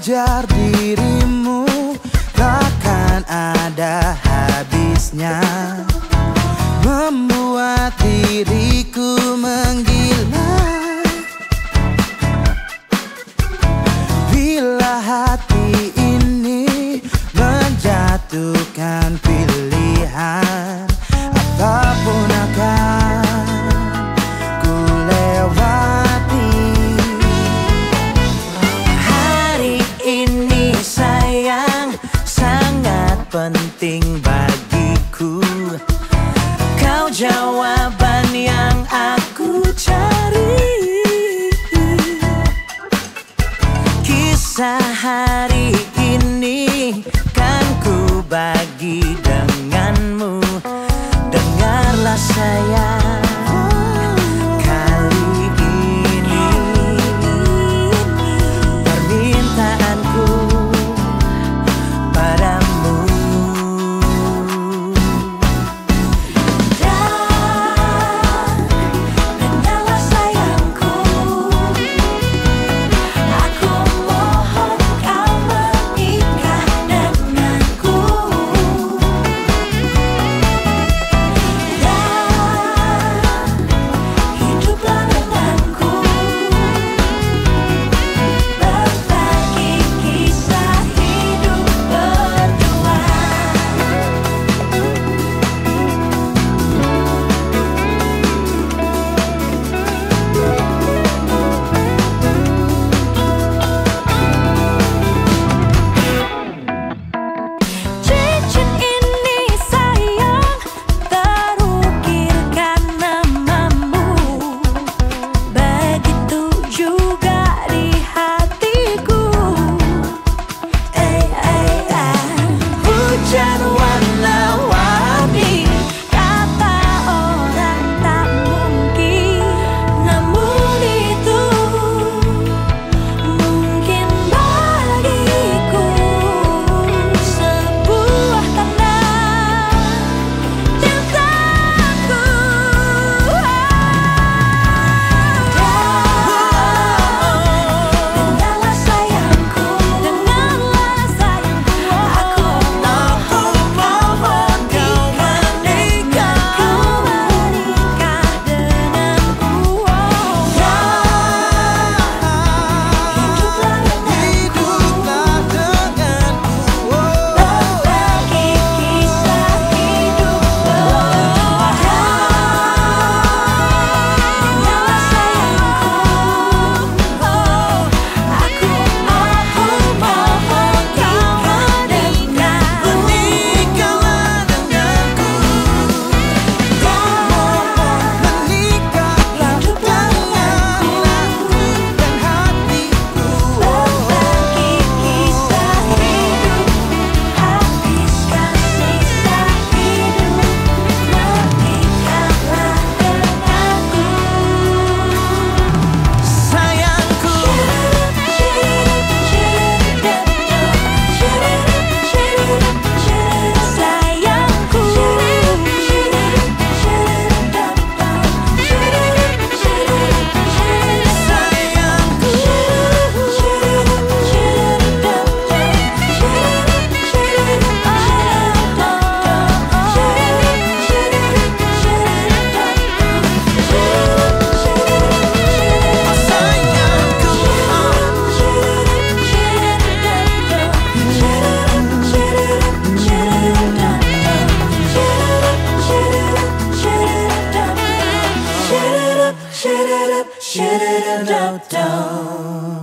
mengejar dirimu takkan ada habisnya, membuat diriku menggila. Bila hati ini menjatuhkan pilihan, apapun akan ku lewati. Hari ini sayang sangat penting bagiku, kau jawaban yang aku cari. Kisah hari ini kan ku bagi denganmu. Dengarlah sayang, kali ini permintaanku padamu. Dan dengarlah sayangku, aku mohon kau menikah denganku. Hiduplah denganku, berbagi kisah hidup berdua. Cincin ini sayang terukirkan namamu, begitu juga di hatiku. Hujan warna-warni, Kata orang tak mungkin, namun itu mungkin bagiku. Sebuah tanda cintaku. Dengarlah sayangku, dengarlah sayangku, aku mohon kau menikah denganku. Hiduplah denganku, berbagi kisah hidup berdua. Dengarlah sayangku, aku mohon kau menikah. menikahlah denganku. Menikahlah denganku dan hatiku. Berbagi kisah hidup, habiskan sisa hidup. Menikahlah denganku. Sayangku, Sayangku, sayangku, Shut it up, shut it up, shut it up, shut it up, shut it up.